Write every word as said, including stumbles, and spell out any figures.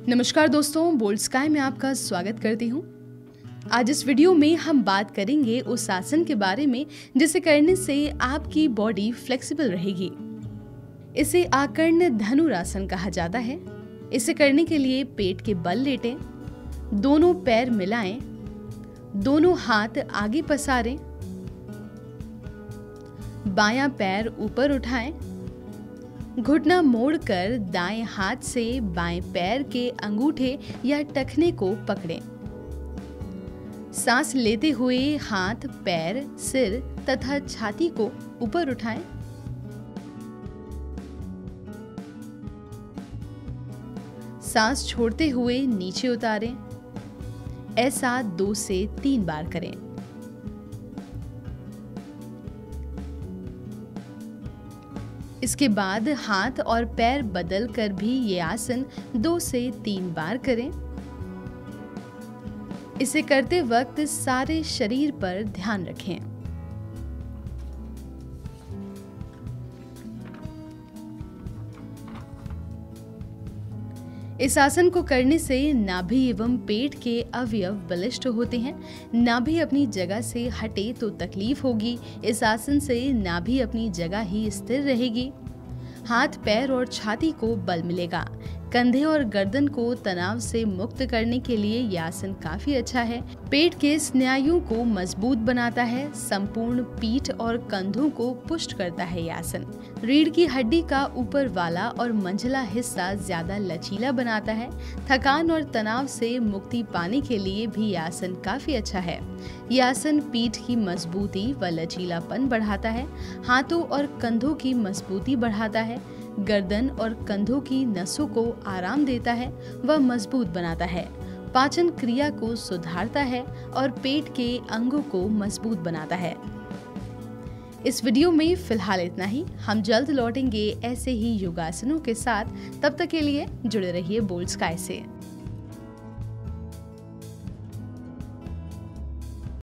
नमस्कार दोस्तों, bold sky में आपका स्वागत करती हूँ। आज इस वीडियो में हम बात करेंगे उस आसन के बारे में जिसे करने से आपकी बॉडी फ्लेक्सिबल रहेगी। इसे आकर्ण धनुरासन कहा जाता है। इसे करने के लिए पेट के बल लेटें, दोनों पैर मिलाएं, दोनों हाथ आगे पसारें, बायां पैर ऊपर उठाएं, घुटना मोड़कर दाएं हाथ से बाएं पैर के अंगूठे या टखने को पकड़ें। सांस लेते हुए हाथ, पैर, सिर तथा छाती को ऊपर उठाएं। सांस छोड़ते हुए नीचे उतारें। ऐसा दो से तीन बार करें। इसके बाद हाथ और पैर बदल कर भी ये आसन दो से तीन बार करें। इसे करते वक्त सारे शरीर पर ध्यान रखें। इस आसन को करने से नाभि एवं पेट के अवयव बलिष्ठ होते हैं। नाभि अपनी जगह से हटे तो तकलीफ होगी। इस आसन से नाभि अपनी जगह ही स्थिर रहेगी। हाथ, पैर और छाती को बल मिलेगा। कंधे और गर्दन को तनाव से मुक्त करने के लिए यह आसन काफी अच्छा है। पेट के स्नायुओं को मजबूत बनाता है। संपूर्ण पीठ और कंधों को पुष्ट करता है यह आसन। रीढ़ की हड्डी का ऊपर वाला और मंझला हिस्सा ज्यादा लचीला बनाता है। थकान और तनाव से मुक्ति पाने के लिए भी यह आसन काफी अच्छा है। यह आसन पीठ की मजबूती व लचीलापन बढ़ाता है। हाथों और कंधों की मजबूती बढ़ाता है। गर्दन और कंधों की नसों को आराम देता है व मजबूत बनाता है। पाचन क्रिया को सुधारता है और पेट के अंगों को मजबूत बनाता है। इस वीडियो में फिलहाल इतना ही। हम जल्द लौटेंगे ऐसे ही योगासनों के साथ। तब तक के लिए जुड़े रहिए बोल्ड स्काई से।